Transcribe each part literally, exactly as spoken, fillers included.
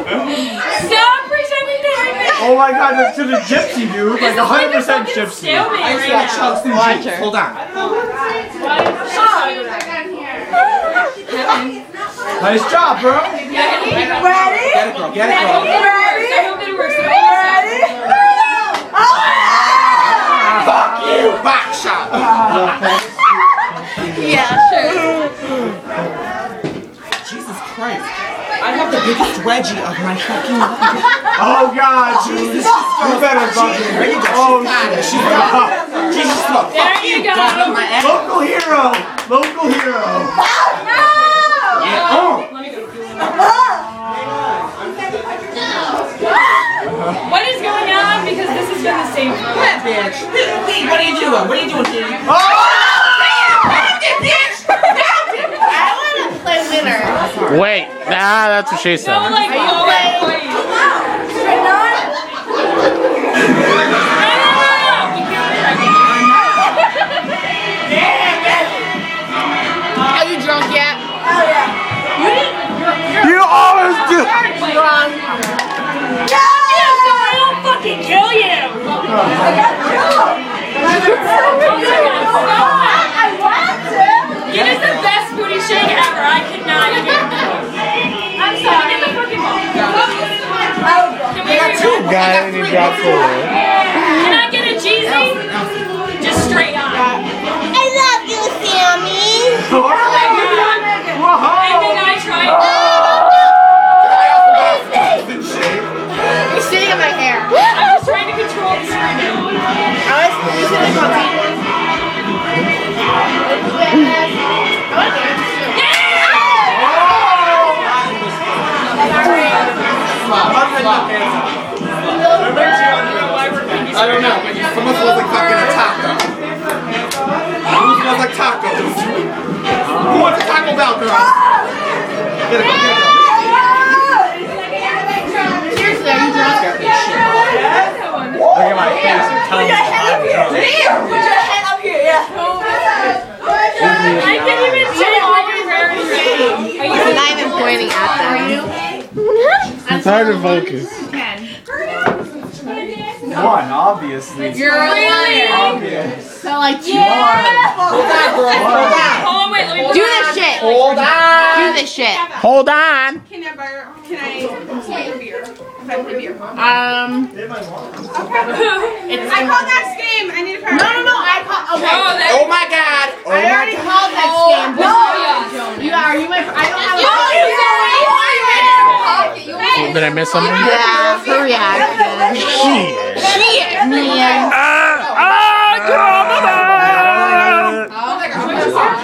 Stop pretending to hit me! Oh my god, that's to the gypsy, dude. Like one hundred percent gypsy. I I got chunks in juice. Hold on. Nice job, bro. Ready? Get it, girl. Get it, girl. Ready? I hope it works. I hope it works. Ah, fuck you. Back shot. Yeah, sure. Jesus Christ. I have the biggest wedgie of my fucking life. Oh god, Jesus. You better fucking. There you go. Oh She's shit. got it. Jesus, look. There Fuck you you. go. Got it on my ass. Local hero. Local hero. Yeah. Oh. Let me go. What is going on? Because this has been the same for a while. That bitch. Hey, what are you doing? What are you doing here? Oh! Wait, nah, that's what she said. No, like, oh, like, please. No, no, no. We can't. Are you drunk yet? Oh, yeah. You didn't. You always do. Drunk. Yeah, so I don't fucking kill you. I got killed. I want to. It is the best booty shake ever. I cannot even. I'm sorry. Get the fucking ball. Can we get two? Got it and you dropped forward. Can I get a Jeezy? Just straight on. I love you, Sammy. Oh my God. And then I tried. You're sitting in my hair. I'm just trying to control the screaming. I was you sitting in my hair. I don't know, but someone smells like fucking a taco. Who smells like tacos? Who wants a Taco Bell, girl? Get it, get it. Seriously, are you drunk? Look at my face and tell me I'm drunk. Put your head up here, yeah. I can't even say all your very ready. I'm not even pointing at them. It's hard to focus. One, obviously. You're a liar. Obvious. So like two. Hold on, girl. Hold on. Oh, wait, let me Do this shit. Hold on. Do this shit. Hold on. Can I borrow, can I play a beer? If I play beer. Um. It's I called next game. I need a partner. No, no, no. I call. Okay. Oh, that, Oh my god. Oh I already my god. called next game. no. You are. You my. I don't have. No, a you don't. Did I miss something? Yeah. Her reaction. Shit. Shit. Man. Ah, ah, come on. Oh my god.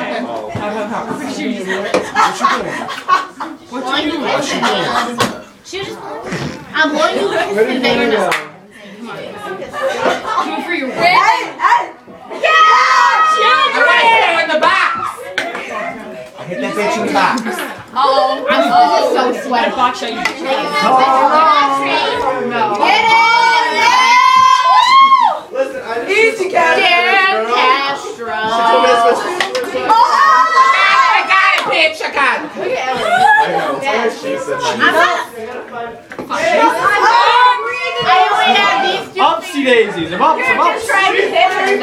What are you doing? What you doing? She was just. I'm going to listen to your notes. Go for your win. Hey, hey. I want to hit her in the box. I hit that bitch in the box. Oh, I'm this is so sweaty. Box shot you. No. Get it! Listen, I Easy, Cat. Dan Castro. I got it, bitch. I got it. Look at Ellie. I know. It's what she said. I'm not. I only have these two. Upsy daisies. I'm up. I'm up. Trying to hit her.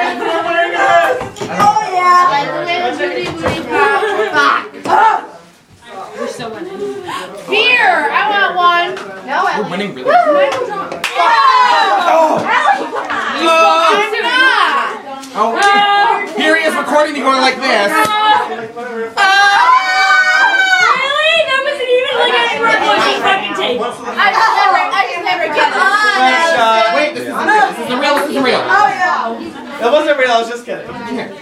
Oh, yeah. By the way, booty booty pop. Fuck. We're still winning. Beer. I want one. No, Ellie. We're winning really. Oh. Oh. I'm not. Oh. Here he is recording me going like this. Really? That wasn't even like a fucking fucking tape. I just never, I just never get it. Wait, this isn't real. This isn't real. This isn't real. Oh, yeah. That wasn't real. I was just kidding.